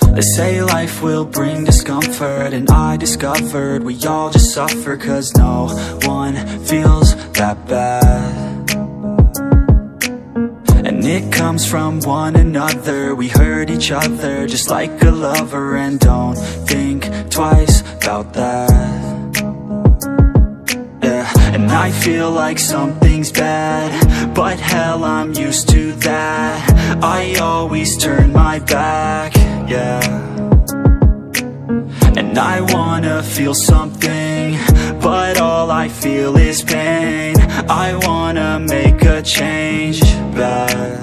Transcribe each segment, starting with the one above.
They say life will bring discomfort, and I discovered we all just suffer, 'cause no one feels that bad. And it comes from one another. We hurt each other just like a lover, and don't think twice about that. Yeah, and I feel like something's bad, but hell, I'm used to that. I always turn my back, yeah. And I wanna feel something, but all I feel is pain. I wanna make a change, but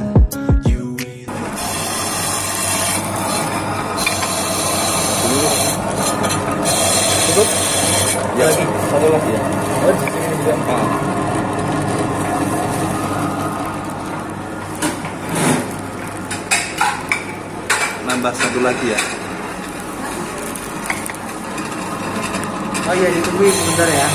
ya, satu lagi ya. Oh, di sini juga. Nambah satu lagi ya. Oh iya, ditungguin sebentar ya.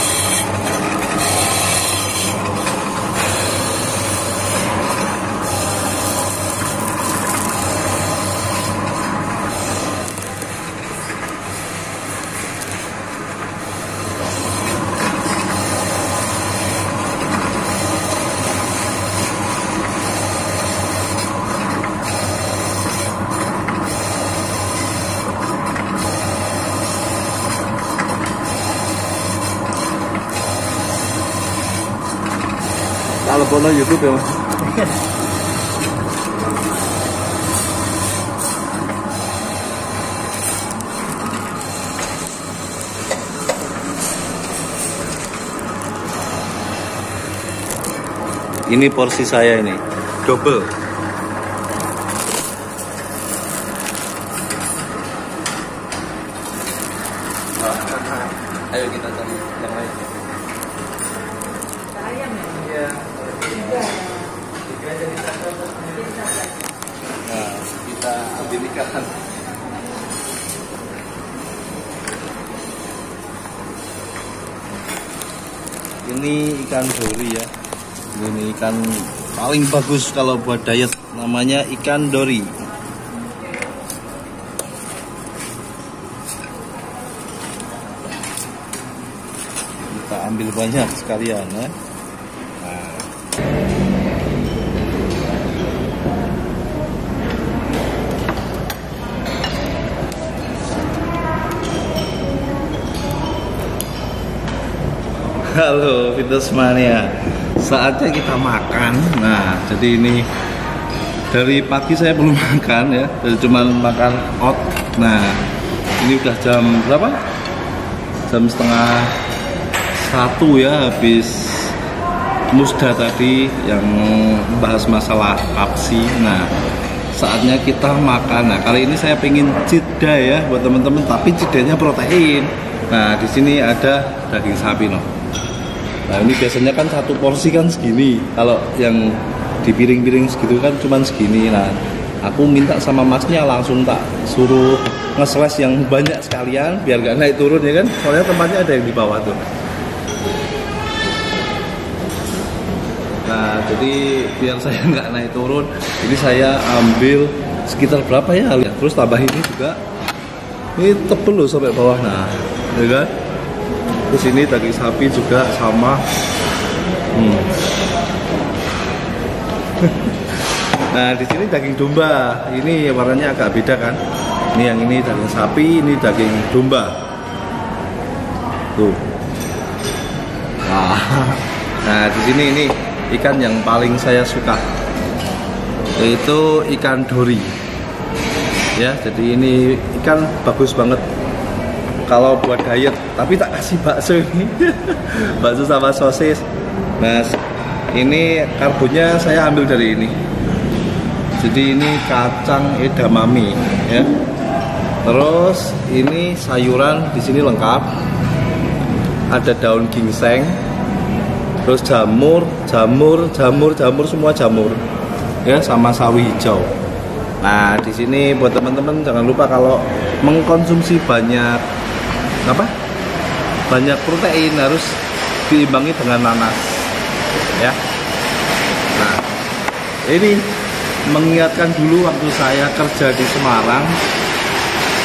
Kalau foto YouTube ya Mas. Ini porsi saya ini, double. Ayo kita cari yang lain. Ayam ya? Iya. Nah, kita ambil ikan. Ini ikan dori ya. Ini ikan paling bagus kalau buat diet, namanya ikan dori. Kita ambil banyak sekalian ya. Halo Fitness Mania, saatnya kita makan. Nah, jadi ini dari pagi saya belum makan ya, cuma makan oat. Nah, ini udah jam berapa? Jam setengah 1 ya, habis musda tadi yang bahas masalah kapsi. Nah, saatnya kita makan. Nah, kali ini saya pengen jeda ya buat teman-teman, tapi jedanya protein. Nah, di sini ada daging sapi loh. Nah, ini biasanya kan satu porsi kan segini. Kalau yang di piring-piring segitu kan cuman segini. Nah, aku minta sama masnya langsung tak suruh nge-slash yang banyak sekalian biar gak naik turun ya kan. Soalnya tempatnya ada yang di bawah tuh. Nah, jadi biar saya nggak naik turun, ini saya ambil sekitar berapa ya? Terus tambah ini juga. Ini tebel loh sampai bawah. Nah, ya kan? Terus ini daging sapi juga sama. Nah, di sini daging domba. Ini warnanya agak beda kan? Ini yang ini daging sapi, ini daging domba. Tuh. Nah, di sini ini ikan yang paling saya suka, yaitu ikan dori. Ya, jadi ini ikan bagus banget kalau buat diet, tapi tak kasih bakso ini. Bakso sama sosis. Nah, ini karbonnya saya ambil dari ini. Jadi ini kacang edamame ya. Terus ini sayuran di sini lengkap. Ada daun ginseng. Terus jamur semua jamur. Ya, sama sawi hijau. Nah, di sini buat teman-teman jangan lupa kalau mengkonsumsi banyak protein harus diimbangi dengan nanas ya. Nah, ini mengingatkan dulu waktu saya kerja di Semarang,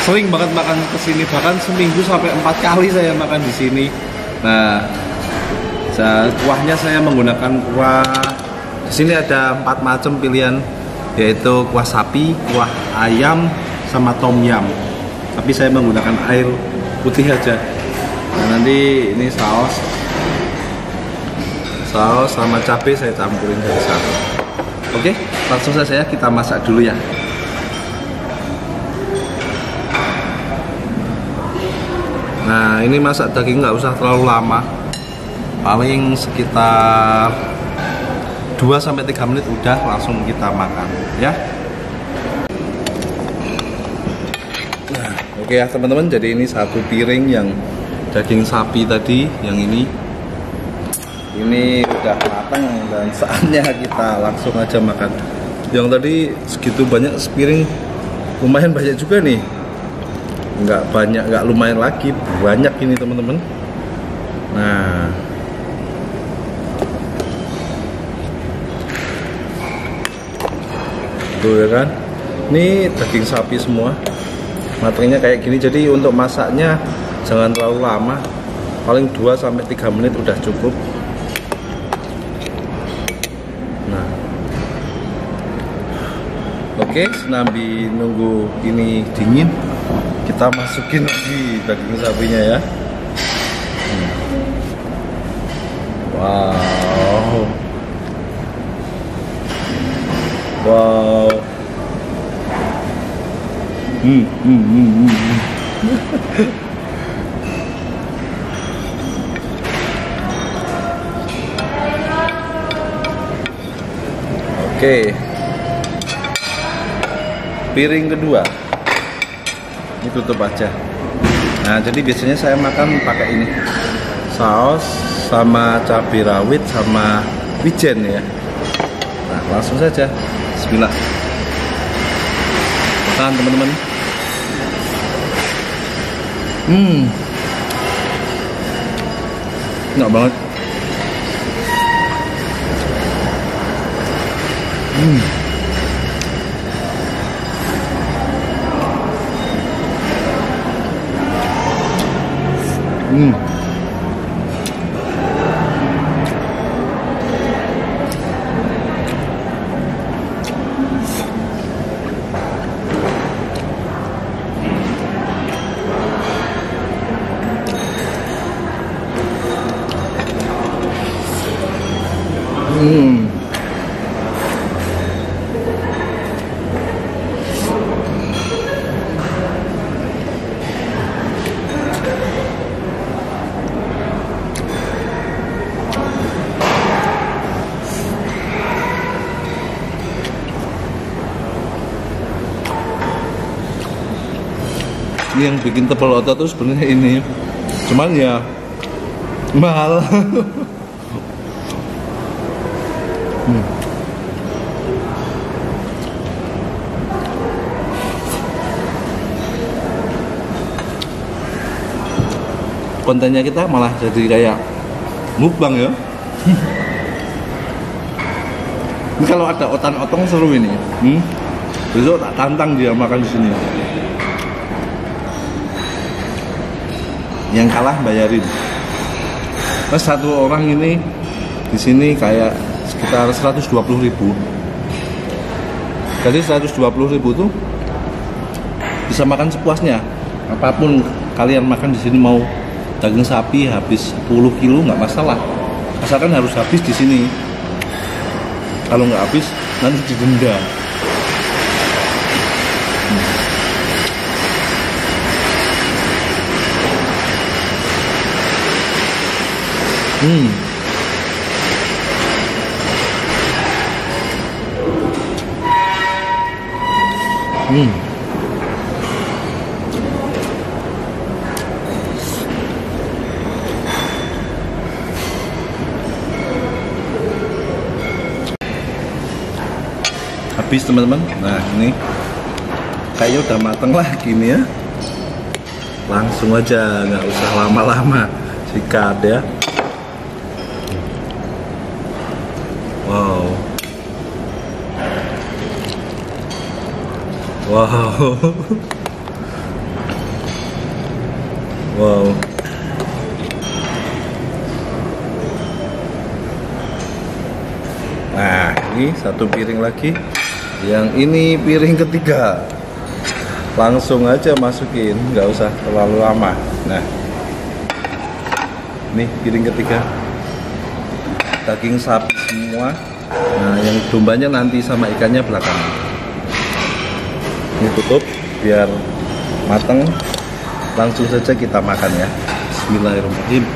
sering banget makan kesini, bahkan seminggu sampai 4 kali saya makan di sini. Nah, kuahnya saya menggunakan kuah. Di sini ada 4 macam pilihan, yaitu kuah sapi, kuah ayam, sama tom yum. Tapi saya menggunakan air putih aja. Nah, nanti ini saus sama cabai saya campurin dari sana. Oke, langsung saja kita masak dulu ya. Nah, ini masak daging nggak usah terlalu lama, paling sekitar 2-3 menit udah langsung kita makan ya. Nah, oke ya teman-teman, jadi ini 1 piring yang daging sapi tadi, yang ini udah matang dan saatnya kita langsung aja makan. Yang tadi segitu banyak sepiring, lumayan banyak juga nih. Nggak banyak, nggak lumayan lagi, banyak ini teman-teman. Nah, tuh ya kan, ini daging sapi semua, matangnya kayak gini. Jadi untuk masaknya jangan terlalu lama, paling 2-3 menit udah cukup. Nah, oke, sambil nunggu ini dingin, kita masukin lagi daging sapinya ya. Wow, wow. Oke, piring kedua ini tutup aja. Nah, jadi biasanya saya makan pakai ini, saus sama cabai rawit sama wijen ya. Nah, langsung saja, bismillah. Makan teman-teman. Enak banget. Yang bikin tebal otot tuh sebenarnya ini, cuman ya mahal. Kontennya kita malah jadi kayak mukbang ya. Ini kalau ada otan-otong seru ini. Besok tak tantang dia makan di sini. Yang kalah bayarin. Terus 1 orang ini di sini kayak sekitar 120.000. Jadi 120.000 tuh bisa makan sepuasnya. Apapun kalian makan di sini, mau daging sapi habis 10 kilo nggak masalah. Asalkan harus habis di sini. Kalau nggak habis nanti didenda. Habis teman-teman. Nah, ini kayaknya udah mateng lah gini ya. Langsung aja, nggak usah lama-lama, sikat ya. Wow, wow. Wow. Nah, ini satu piring lagi. Yang ini piring ketiga. Langsung aja masukin, nggak usah terlalu lama. Nah, ini piring ketiga. Daging sapi semua. Nah, yang dombanya nanti sama ikannya belakangan. Ini tutup biar mateng. Langsung saja kita makan ya. Bismillahirrahmanirrahim.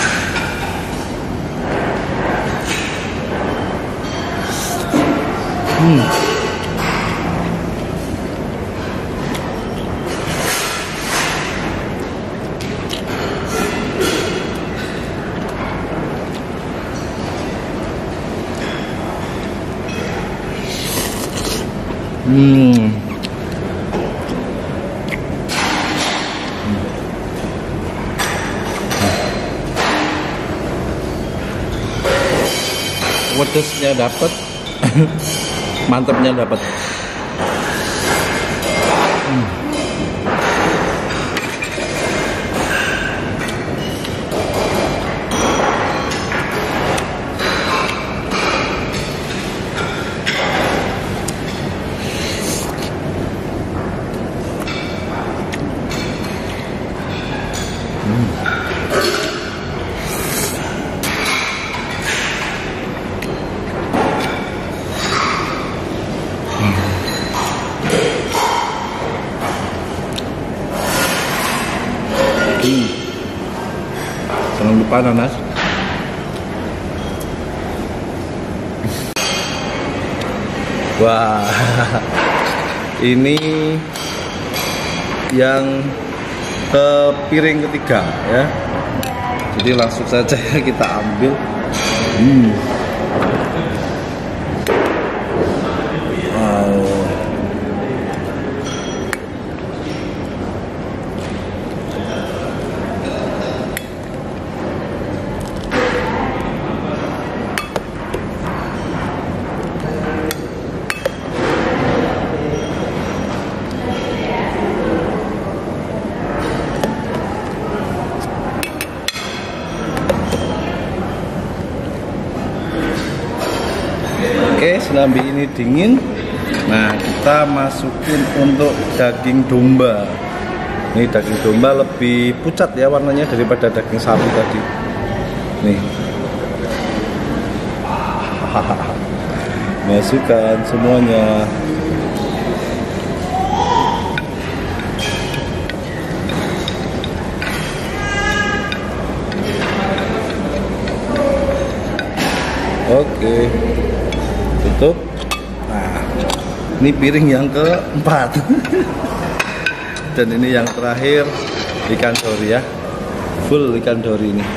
Wedesnya dapat, mantapnya dapat. Jangan lupa nanas. Wah, ini yang ke piring ketiga ya. Jadi langsung saja kita ambil. Wow. Oke, selambi ini dingin. Nah, kita masukin untuk daging domba. Ini daging domba lebih pucat ya warnanya daripada daging sapi tadi. Nih. Masukkan semuanya. Oke. Tutup. Nah, ini piring yang keempat. Dan ini yang terakhir ikan dori ya, full ikan dori ini.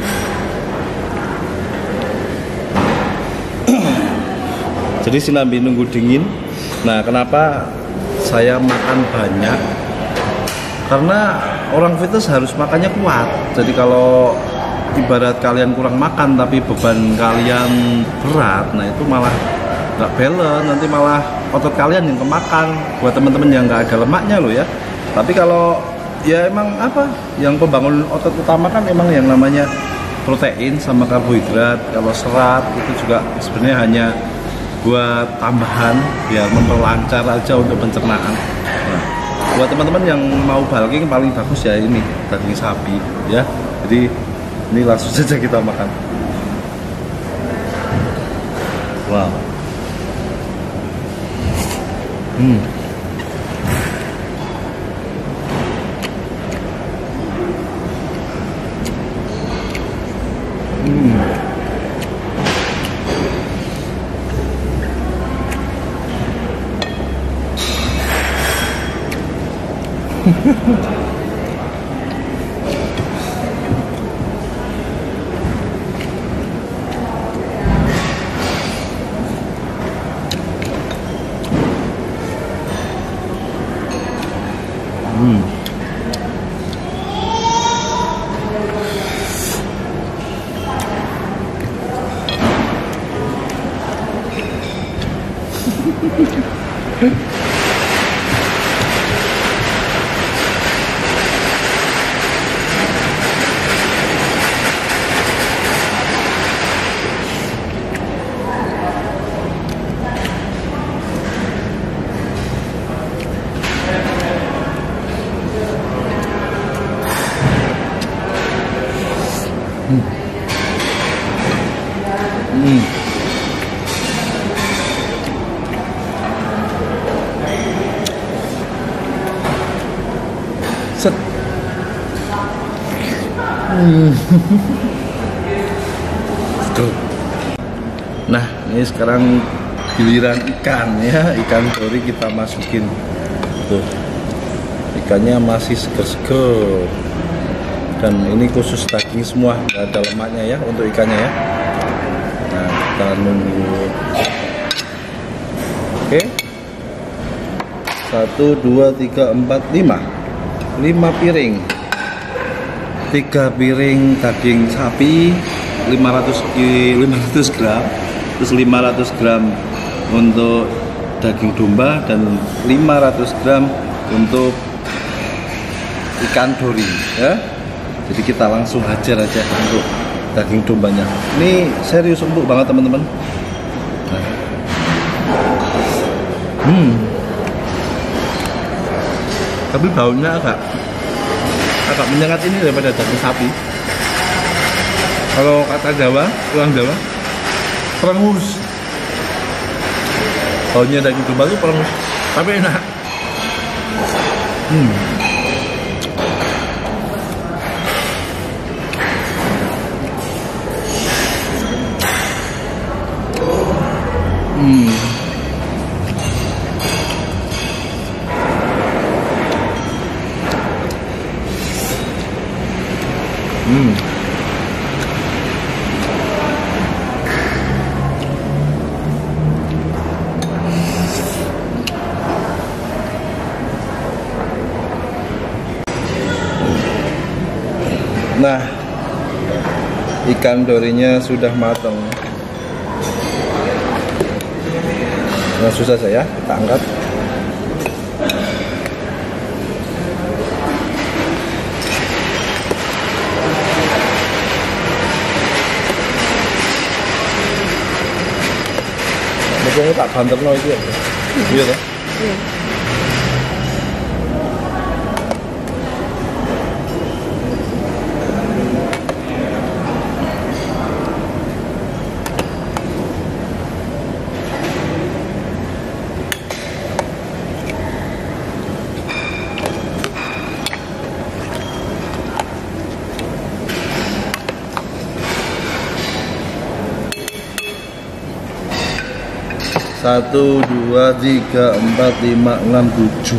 Jadi sinambi nunggu dingin. Nah, kenapa saya makan banyak? Karena orang fitness harus makannya kuat. Jadi kalau ibarat kalian kurang makan tapi beban kalian berat, nah itu malah nggak balance, nanti malah otot kalian yang kemakan. Buat teman-teman yang nggak ada lemaknya loh ya. Tapi kalau ya emang apa yang pembangun otot utama kan emang yang namanya protein sama karbohidrat. Kalau serat itu juga sebenarnya hanya buat tambahan biar memperlancar aja untuk pencernaan. Nah, buat teman-teman yang mau bulking paling bagus ya ini daging sapi ya. Jadi ini langsung saja kita makan. Wow. Set. Tuh. Nah, ini sekarang giliran ikan ya, ikan dori kita masukin. Tuh. Ikannya masih seger-seger. Dan ini khusus daging semua, nggak ada lemaknya ya untuk ikannya ya. Nah, kita nunggu. Oke. 1, 2, 3, 4, 5 piring. 3 piring daging sapi 500 gram, terus 500 gram untuk daging domba, dan 500 gram untuk ikan dori ya. Jadi kita langsung hajar aja untuk daging dombanya. Ini serius empuk banget teman-teman. Nah. Tapi baunya agak menyengat ini daripada daging sapi. Kalau kata Jawa, orang Jawa, perengus. Baunya daging domba itu perengus, tapi enak. Nah, ikan dorinya sudah matang. Langsung saja ya, kita angkat. Pokoknya tak banter no itu ya. Iya toh? Iya. Satu, 2, 3, 4, 5, 6, 7.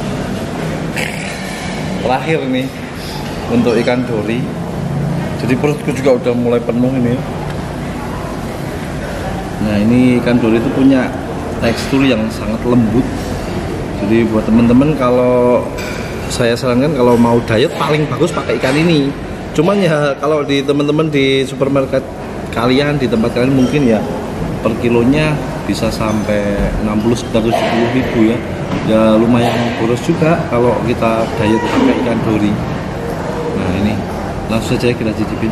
Terakhir nih untuk ikan dori. Jadi perutku juga udah mulai penuh ini. Nah, ini ikan dori itu punya tekstur yang sangat lembut. Jadi buat temen-temen, kalau saya sarankan kalau mau diet paling bagus pakai ikan ini. Cuman ya kalau di temen-temen di supermarket kalian, di tempat kalian mungkin ya per kilonya bisa sampai 60-70 ribu ya. Ya lumayan boros juga kalau kita diet pakai ikan dori. Nah, ini langsung saja kita cicipin.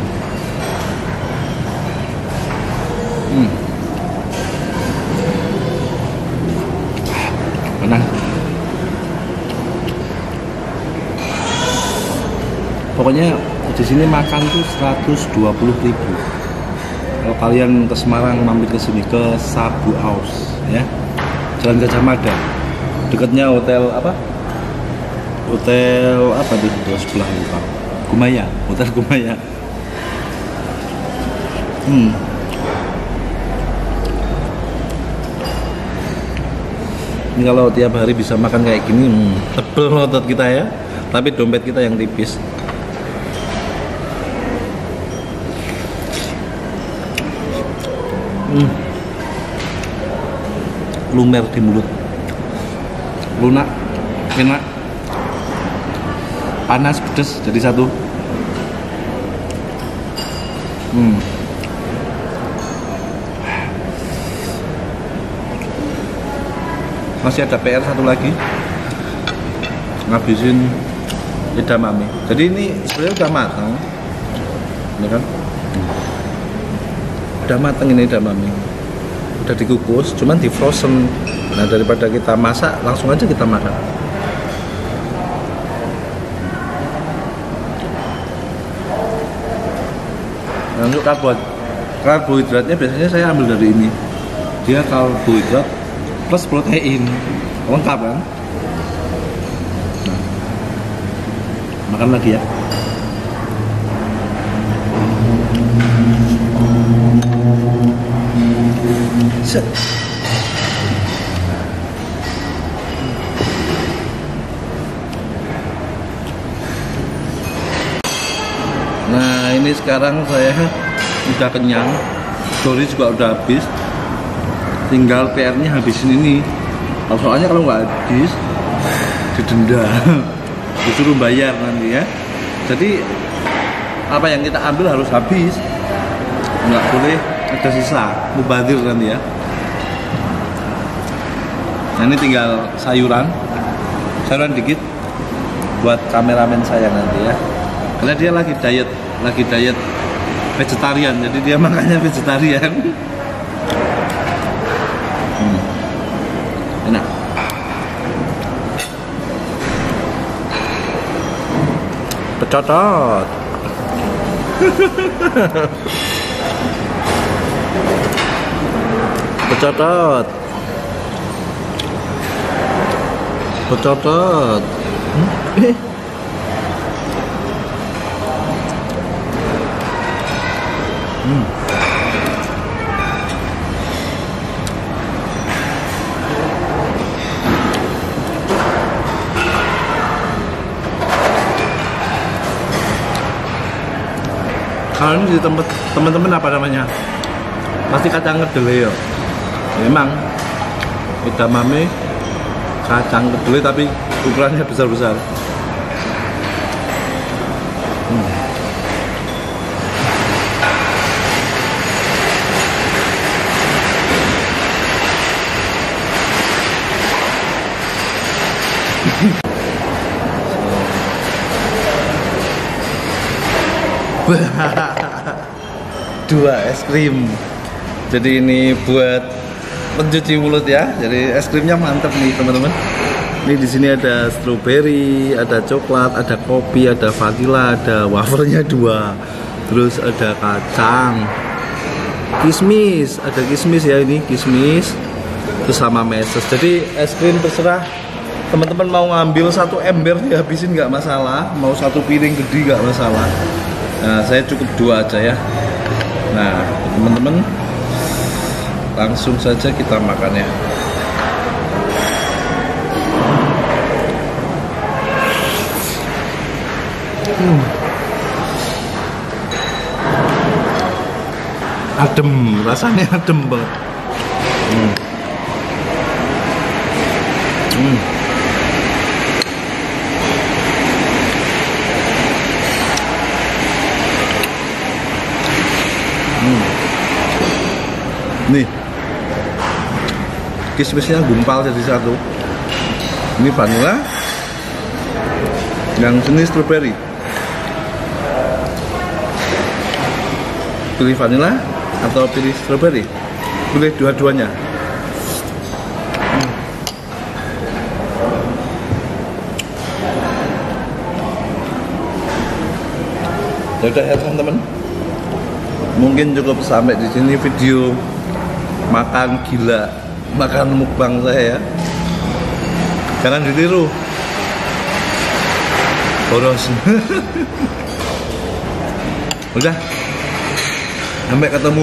Enak. Pokoknya di sini makan tuh 120 ribu. Kalau kalian ke Semarang, mampir ke sini ke Sabu Aus ya, Jalan Gajah Mada, dekatnya hotel apa? Hotel apa tuh sebelah lupa. Kumaya, Hotel Kumaya. Ini kalau tiap hari bisa makan kayak gini, tebel otot kita ya, tapi dompet kita yang tipis. Lumer di mulut, lunak, enak, panas, pedes jadi satu. Masih ada PR satu lagi, ngabisin edamame. Jadi ini sebenarnya udah matang, ini kan? Udah matang ini edamame, udah dikukus, cuman di frozen. Nah, daripada kita masak, langsung aja kita makan. Nah, untuk karbohidratnya biasanya saya ambil dari ini. Dia karbohidrat plus protein, lengkap kan? Nah, makan lagi ya. Set. Nah, ini sekarang saya udah kenyang, story juga udah habis, tinggal PR-nya habisin ini. Soalnya kalau nggak habis didenda, disuruh bayar nanti ya. Jadi apa yang kita ambil harus habis, nggak boleh ada sisa, mubazir nanti ya. Nah, ini tinggal sayuran dikit buat kameramen saya nanti ya. Karena dia lagi diet vegetarian, jadi dia makannya vegetarian. Enak. Pecotot. Pecotot. Pecotot. Kalau ini di tempat teman-teman apa namanya? Pasti kacang kedelai ya. Memang edamame kacang kedelai tapi ukurannya besar-besar. Dua es krim. Jadi ini buat pencuci mulut ya. Jadi es krimnya mantap nih teman-teman. Ini di sini ada strawberry, ada coklat, ada kopi, ada vanilla, ada wafernya 2. Terus ada kacang, kismis, ada kismis ya, ini kismis. Terus sama meses. Jadi es krim terserah teman-teman mau ngambil 1 ember dihabisin nggak masalah, mau 1 piring gede nggak masalah. Nah, saya cukup 2 aja ya. Nah, teman-teman langsung saja kita makan ya. Adem, rasanya adem banget. Nih, kismisnya gumpal jadi 1. Ini vanilla, yang sini strawberry. Pilih vanilla atau pilih strawberry? Pilih dua-duanya. Ya udah ya teman-teman, mungkin cukup sampai di sini video makan gila, makan mukbang saya ya. Jangan ditiru, boros. Udah, sampai ketemu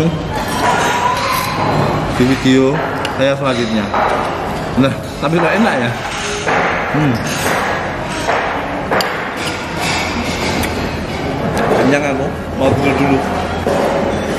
di video saya selanjutnya. Nah, tapi udah enak ya. Kenyang aku, mau tidur dulu.